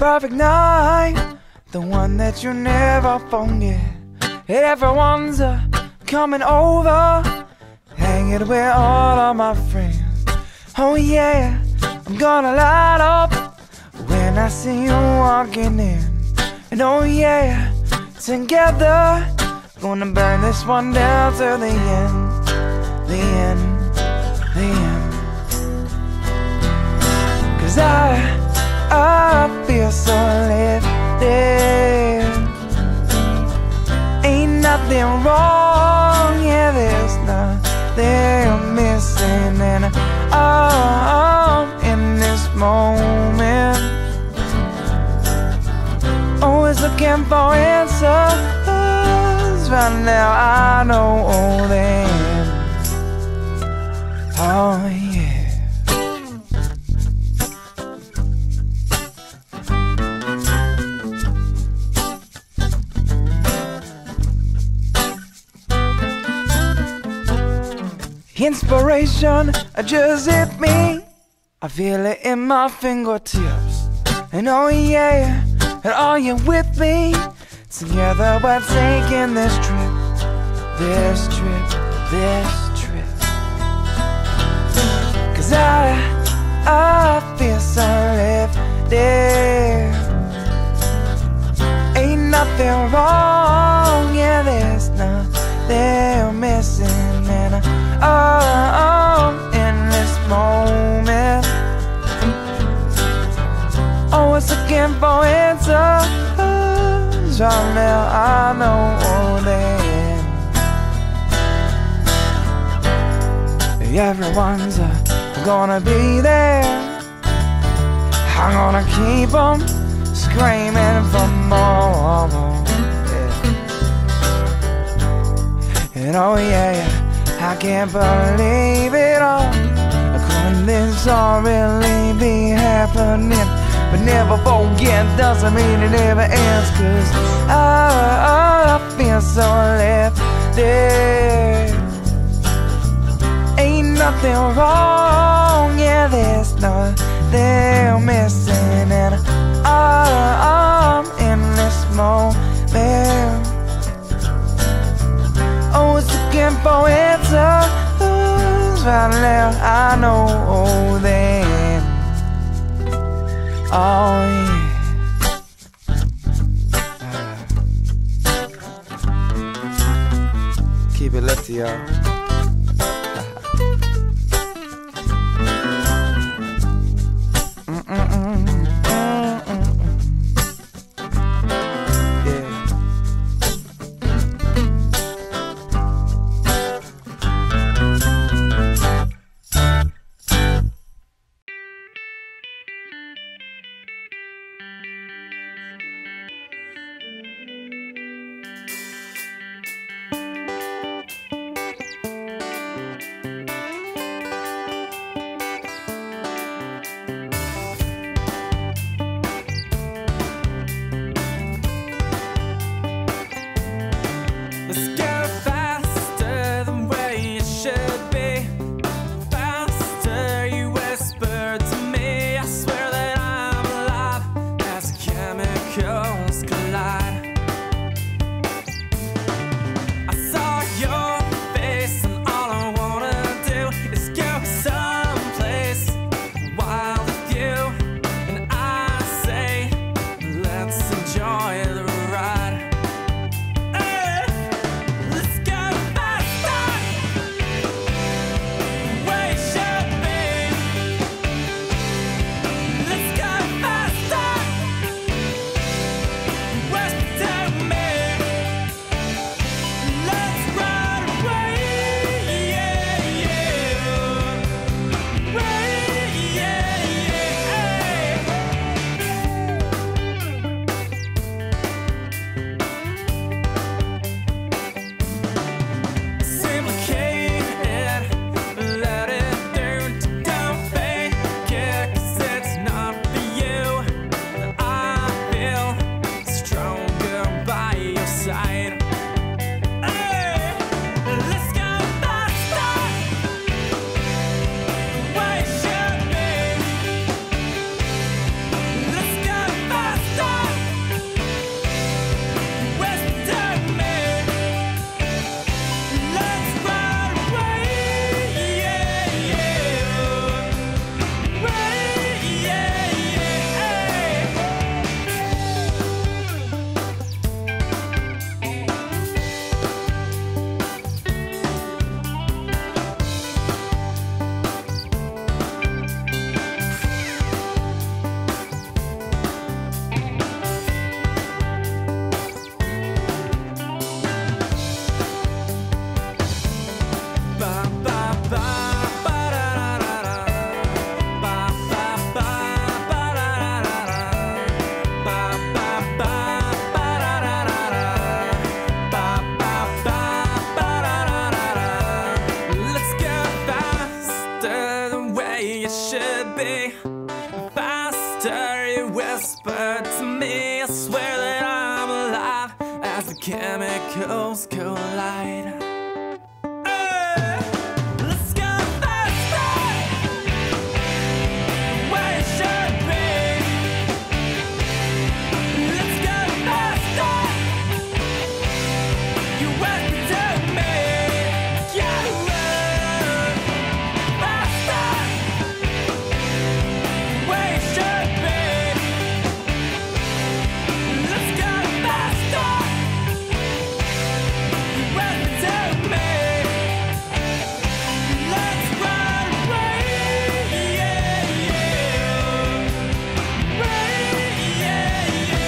perfect night, the one that you never forget. Everyone's coming over, hanging with all of my friends. Oh yeah, I'm gonna light up when I see you walking in. And oh yeah, together, gonna burn this one down to the end, the end, the end. 'Cause I feel so lifted. Ain't nothing wrong, yeah, there's nothing missing. And I'm in this moment, always looking for answers. Right now I know them. Oh yeah. Inspiration just hit me, I feel it in my fingertips. And oh yeah, and are you with me? Together we're taking this trip, this trip, this trip. 'Cause I feel so lifted. Ain't nothing wrong, yeah, there's nothing missing. And I'm in this moment, always looking for answers. Right now I know them. Everyone's gonna be there. I'm gonna keep them screaming for more. Yeah. And oh yeah, I can't believe it all. Could this all really be happening? But never forget, doesn't mean it never ends. 'Cause I feel so lifted. Ain't nothing wrong, yeah, there's nothing missing. And I'm in this moment, always looking for answers. Right now I know them. Oh yeah. Keep it lifted, y'all. be faster, you whispered to me. I swear that I'm alive as the chemicals collide. Let's go faster, where it should be. Let's go faster, you whispered to me. Yeah, faster, where it should be. Let's go faster, you whispered to me. Let's run away, yeah, yeah. Away, yeah,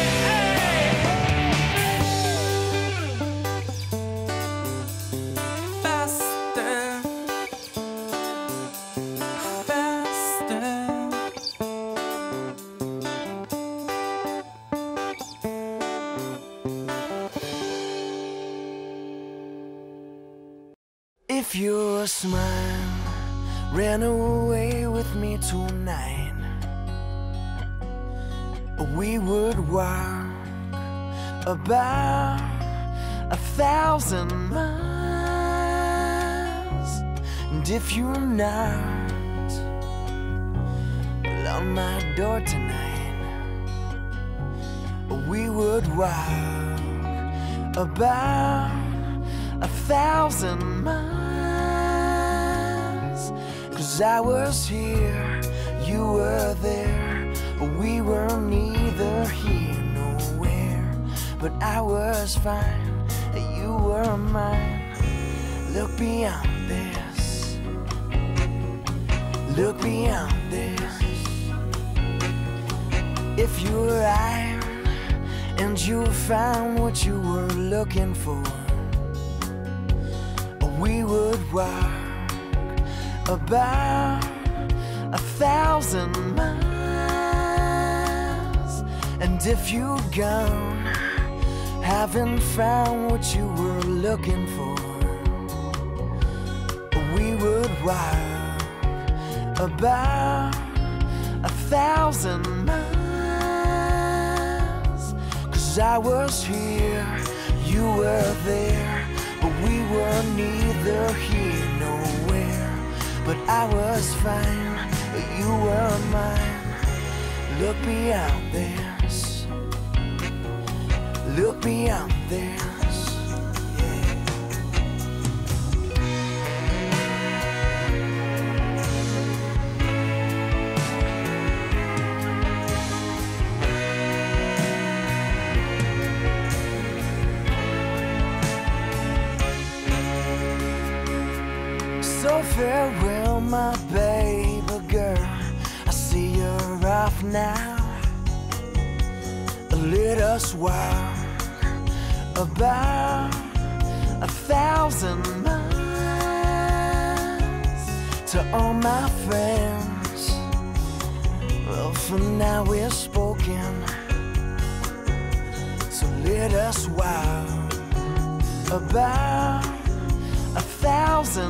yeah. Faster, faster. If your smile ran away with me tonight, we would walk about 1,000 miles. And if you knocked on my door tonight, we would walk about 1,000 miles. 'Cause I was here, you were there, we were neither here nor where. But I was fine, you were mine. Look beyond this, look beyond this. If you were iron and you found what you were looking for, we would walk about 1,000 miles. And if you'd gone, haven't found what you were looking for, we would walk about 1,000 miles. 'Cause I was here, you were there, but we were neither here nor where. But I was fine, but you were mine. Look beyond this, look beyond this. So farewell, my baby girl, I see you're off now. Let us walk about 1,000 miles. To all my friends, well, for now we're spoken. So let us walk about 1,000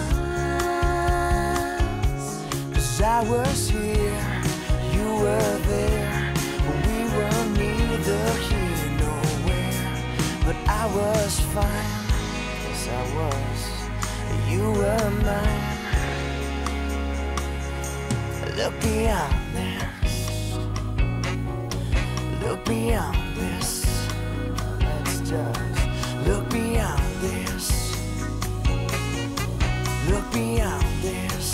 miles. 'Cause I was here, you were there, we were neither here nor where. But I was fine, yes I was, you were mine. Look beyond this, look beyond this. Let's just look beyond this, look beyond this.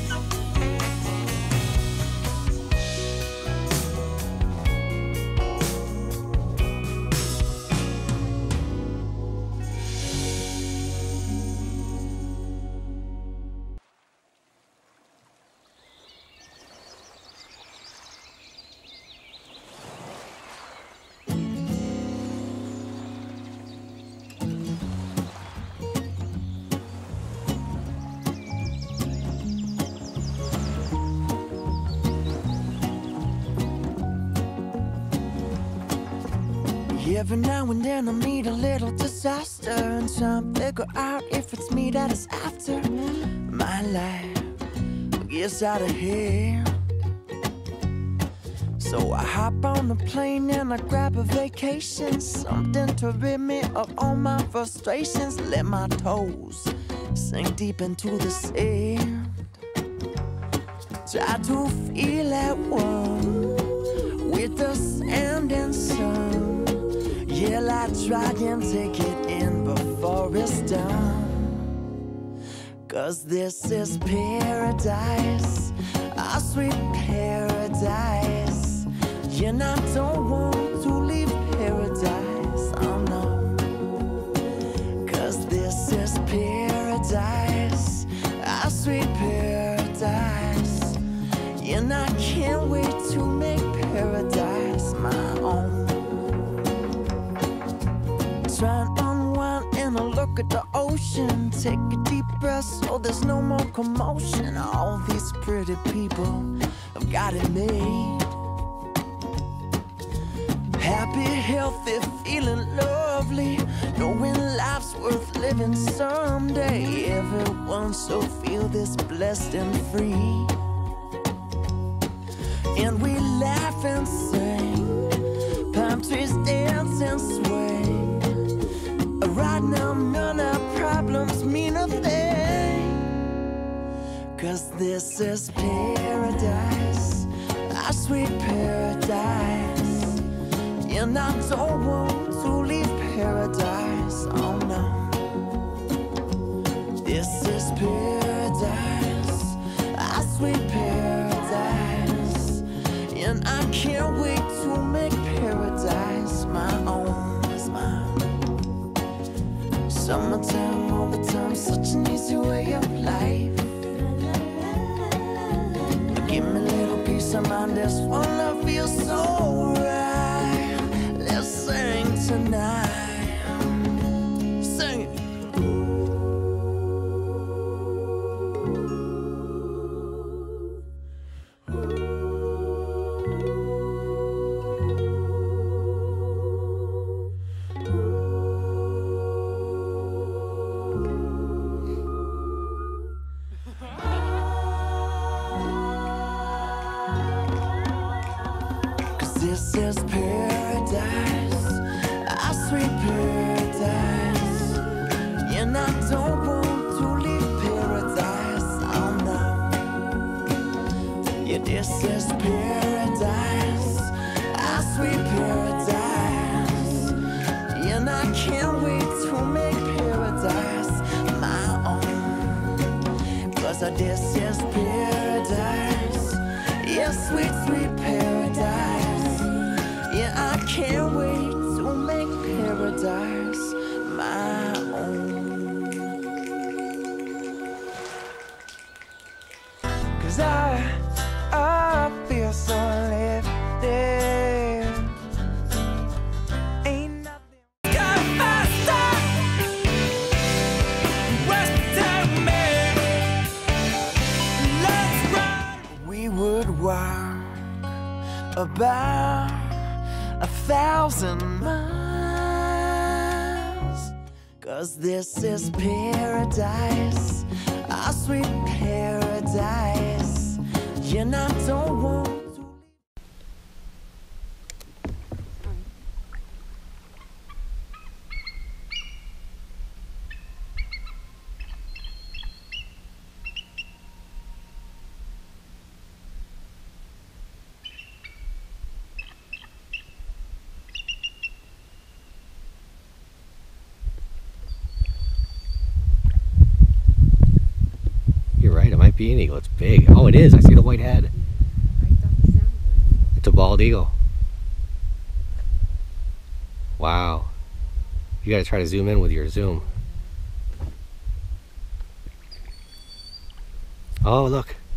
Every now and then I meet a little disaster, and trying to figure out if it's me that is after. My life gets out of hand, So I hop on the plane and I grab a vacation, something to rid me of all my frustrations. Let my toes sink deep into the sand, try to feel at one with the sand and sun. Yeah, I try and take it in before it's done. 'Cause this is paradise, our sweet paradise. And I don't want to leave paradise, oh no. 'Cause this is paradise, our sweet paradise. And I can't wait to make paradise my own. Try and unwind and a look at the ocean. Take a deep breath so there's no more commotion. All these pretty people have got it made. Happy, healthy, feeling lovely, knowing life's worth living someday. Everyone so feel this blessed and free. And we laugh and sing, palm trees dance and swing. Right now none of our problems mean a thing. 'Cause this is paradise, our sweet paradise. And I don't want to leave paradise, oh no. This is paradise, our sweet paradise. And I can't wait to make paradise my own. It's mine. Summertime all the time, such an easy way of life. Give me a little peace of mind, this one I feel so right. Let's sing tonight. Sing it. This is paradise, our sweet paradise. And I don't want to leave paradise, oh no. Yeah, this is paradise, our sweet paradise. And I can't wait to make paradise my own. 'Cause this is paradise, yeah, sweet, sweet paradise. Yeah, I can't wait to make paradise my own. 'Cause I feel so lifted. Ain't nothing go faster. West of me. Let's run. We would walk about 1,000 miles. 'Cause this is paradise, our sweet paradise. And I don't want to leave. Right, it might be an eagle. It's big. Oh, it is. I see the white head. It's a bald eagle. Wow. You gotta try to zoom in with your zoom. Oh, look.